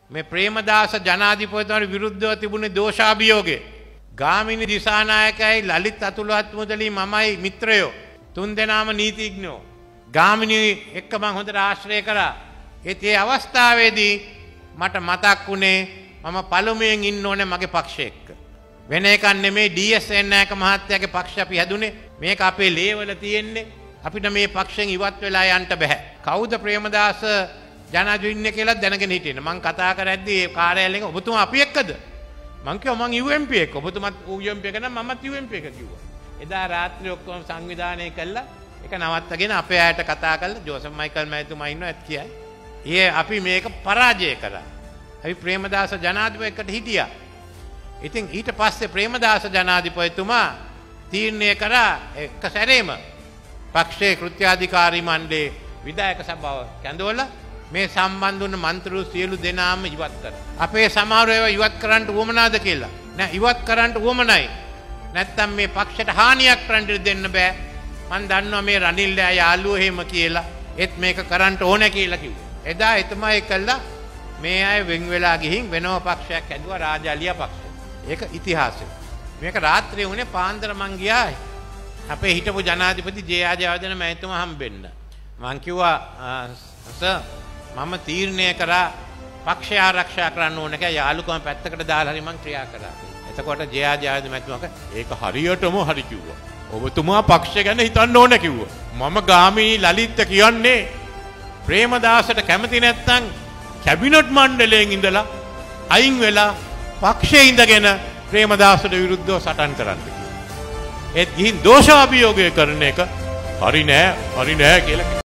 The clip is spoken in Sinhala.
මේ ප්‍රේමදාස ජනාධිපතිතුමාට විරුද්ධව තිබුණේ දෝෂාභියෝගය. ගාමිණී දිසානායකයි ලලිත් අතුලත් මුදලි මමයි මිත්‍රයෝ තුන් දෙනාම නීතිඥයෝ. ගාමිණී එක්ක මම හොඳට ආශ්‍රය කරා. ඒ අවස්ථාවේදී මට මතක් වුණේ මම පළමුවෙන් ඉන්න ඕනේ මගේ පක්ෂය එක්ක. වෙන එකක් නෙමෙයි ඩී.එස්. එන්නායක මහත්තයාගේ පක්ෂය අපි හැදුනේ. මේක අපේ ලේවල තියෙන්නේ. අපිට මේ පක්ෂයෙන් ඉවත් වෙලා යන්න බෑ. කවුද ප්‍රේමදාස ජනාධිපති කියලා දැනගෙන හිටියේ. මම කතා කරද්දී ඒ කාර්යාලයෙන් ඔබතුමා අපි එක්කද? මං කිව්වා මං UMP එක්ක. ඔබතුමාත් UMP එක නම් මමත් UMP එක කිව්වා. එදා රාත්‍රියේ ඔක්කොම සංවිධානය කළා. ඒක නවත්තගෙන අපේ අයට කතා කළා. ජෝසප් මයිකල් මහතුමා ඉන්නවා ඇත් කියයි. අපි මේක පරාජය කරා. අපි ප්‍රේමදාස ජනාධිපතිකට හිටියා. ඉතින් ඊට පස්සේ ප්‍රේමදාස ජනාධිපතිතුමා තීරණය කරා එක සැරේම පක්ෂයේ කෘත්‍යාධිකාරී මණ්ඩලයේ විධායක සභාව කැඳවලා මේ සම්බන්ධ වුණ මන්ත්‍රීවරු සියලු දෙනාම ඉවත් කරා. අපේ සමහර ඒවා ඉවත් කරන්න උවමනාද කියලා. නෑ ඉවත් කරන්න උවමනයි. නැත්තම් මේ පක්ෂයට හානියක් කරන්න දෙන්න බෑ. මම දන්නවා මේ රනිල් යාළුවෝ එහෙම කියලා. ඒත් මේක කරන්න ඕනේ කියලා කිව්වා. එදා එතුමා ඒකල්ලා මේ අය වෙන් වෙලා ගිහින් වෙනම පක්ෂයක් හැදුවා රාජාලියා පක්ෂය. ඒක ඉතිහාසය. මේක රාත්‍රියේ වුණේ පාන්දර මං ගියා අපේ හිටපු ජනාධිපති ජේ.ආර්.ජයවර්ධන මහතුමා හම්බෙන්න. මං කිව්වා සර් මම තීරණය කරා පක්ෂය ආරක්ෂා කරන්න ඕන කියලා යාළුකම පැත්තකට දාලා හරි මං ක්‍රියා කරා. එතකොට ජේ.ආර්.ජයවර්ධන මහතුමා ඒක හරියටම හරි කිව්වා. ඔබතුමා පක්ෂය ගැන හිතන්න ඕන කිව්වා. මම ගාමිණී ලලිත් කියන්නේ ප්‍රේමදාසට කැමති නැත්නම් කැබිනට් මණ්ඩලයෙන් ඉඳලා අයින් වෙලා පක්ෂයේ ඉඳගෙන ප්‍රේමදාසට විරුද්ධව සටන් කරන්න කිව්වා. ඒත් ගිහින් දෝෂාභියෝගය කරන එක හරි නෑ කියලා